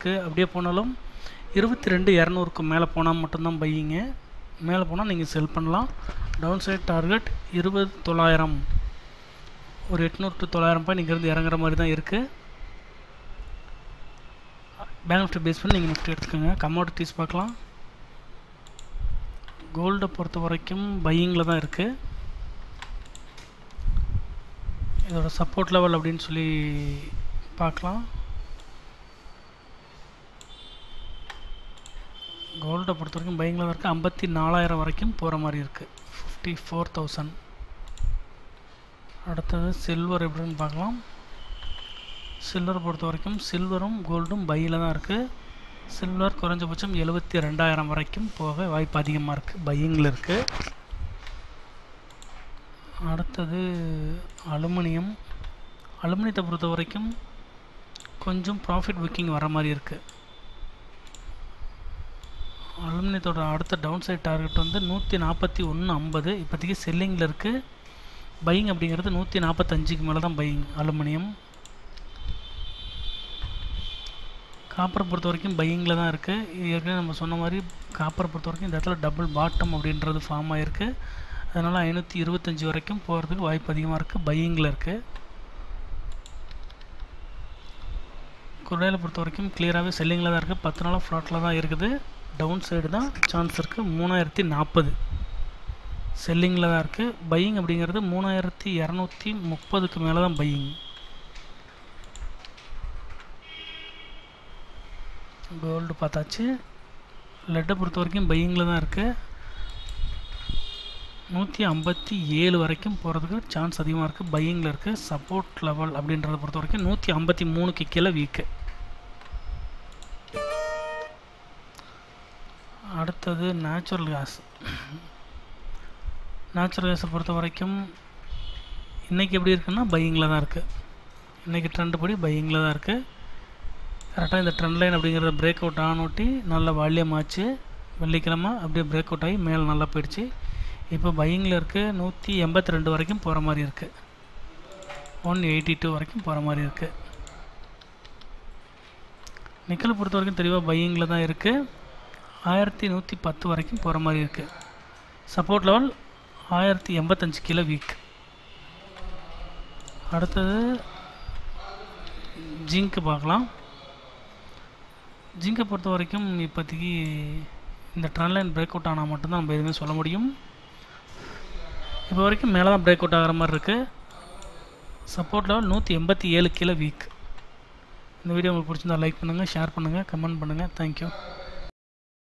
இருக்குது. அப்படியே போனாலும் 22,200க்கு மேலே போனால் மட்டும்தான் பையிங்க. மேலே போனால் நீங்கள் செல் பண்ணலாம். டவுன் சைட் டார்கெட் 20,900, ஒரு 800 to 900 பாயிண்ட் இங்கேருந்து இறங்குற மாதிரி தான் இருக்குது. பேங்க் நிஃப்டி பேஸ் பண்ணி நீங்கள் நிஃப்டி எடுத்துக்கோங்க. கமாடிட்டிஸ் பார்க்கலாம். கோல்டை பொறுத்த வரைக்கும் பையிங்கில் தான் இருக்குது. இதோட சப்போர்ட் லெவல் அப்படின்னு சொல்லி பார்க்கலாம். கோல்டை பொறுத்த வரைக்கும் பையிங்கில் தான் இருக்குது. 54,000 வரைக்கும் போகிற மாதிரி இருக்குது. 54,000. அடுத்தது சில்வர் எப்படின்னு பார்க்கலாம். சில்வரை பொறுத்த வரைக்கும் சில்வரும் கோல்டும் பையில் தான் இருக்குது. சில்வர் குறைஞ்சபட்சம் 72,000 வரைக்கும் போக வாய்ப்பு அதிகமாக இருக்குது, பையிங்கில் இருக்குது. அடுத்தது அலுமினியம். அலுமினியத்தை பொறுத்த வரைக்கும் கொஞ்சம் ப்ராஃபிட் புக்கிங் வர மாதிரி இருக்குது. அலுமினியத்தோட அடுத்த டவுன் சைட் டார்கெட் வந்து 141.50 இப்போதைக்கு செல்லிங்கில் இருக்குது. பையிங் அப்படிங்கிறது 145க்கு மேலே தான் பையிங் அலுமினியம். காப்பரை பொறுத்த வரைக்கும் பையிங்கில் தான் இருக்குது. இது ஏற்கனவே நம்ம சொன்ன மாதிரி காப்பரை பொறுத்த வரைக்கும் இந்த இடத்துல டபுள் பாட்டம் அப்படின்றது ஃபார்ம் ஆகிருக்கு. அதனால் 525 வரைக்கும் போகிறதுக்கு வாய்ப்பு அதிகமாக இருக்குது, பையிங்கில் இருக்குது. குரேலை பொறுத்த வரைக்கும் கிளியராகவே செல்லிங்கில் தான் இருக்குது. 10 நாளாக ஃப்ளாட்டில் தான் இருக்குது. டவுன் சைடு தான் சான்ஸ் இருக்குது. 3040 செல்லிங்கில் தான் இருக்குது. பையிங் அப்படிங்கிறது 3230க்கு மேலே தான் பையிங். கோல்டு பார்த்தாச்சு. லெட்டை பொறுத்த வரைக்கும் பையிங்கில் தான் இருக்குது. 157 வரைக்கும் போகிறதுக்கு சான்ஸ் அதிகமாக இருக்குது, பையிங்கில் இருக்குது. சப்போர்ட் லெவல் அப்படின்றத பொறுத்த வரைக்கும் 153க்கு கீழே வீக்கு. அடுத்தது நேச்சுரல் கேஸ். நேச்சுரல் கேஸை பொறுத்த வரைக்கும் இன்றைக்கி எப்படி இருக்குன்னா பையிங்கில் தான் இருக்குது. இன்றைக்கி ட்ரெண்டு படி பையிங்கில் தான் இருக்குது. கரெக்டாக இந்த ட்ரெண்ட் லைன் அப்படிங்கிறத பிரேக் அவுட் ஆனோட்டி நல்ல வால்யூம் ஆச்சு. வெள்ளிக்கிழமை அப்படியே பிரேக் அவுட் ஆகி மேலே நல்லா போயிடுச்சு. இப்போ பையிங்கில் இருக்குது. 182 வரைக்கும் போகிற மாதிரி இருக்குது. 182 வரைக்கும் போகிற மாதிரி இருக்குது. நிக்கலை பொறுத்த வரைக்கும் தெளிவாக பையிங்கில் தான் இருக்குது. 1110 வரைக்கும் போகிற மாதிரி இருக்குது. சப்போர்ட் லெவல் 1085 கீழே வீக். அடுத்தது ஜிங்க்கு பார்க்கலாம். ஜிங்கை பொறுத்த வரைக்கும் இப்போதைக்கு இந்த ட்ரெண்ட் லைன் பிரேக் அவுட் ஆனால் மட்டும்தான் நம்ம எதுவுமே சொல்ல முடியும். இப்போ வரைக்கும் மேலே தான் பிரேக் அவுட் ஆகிற மாதிரி இருக்குது. சப்போர்ட் லெவல் 187 கீழே வீக். இந்த வீடியோ உங்களுக்கு பிடிச்சிருந்தா லைக் பண்ணுங்கள், ஷேர் பண்ணுங்கள், கமெண்ட் பண்ணுங்கள். தேங்க்யூ.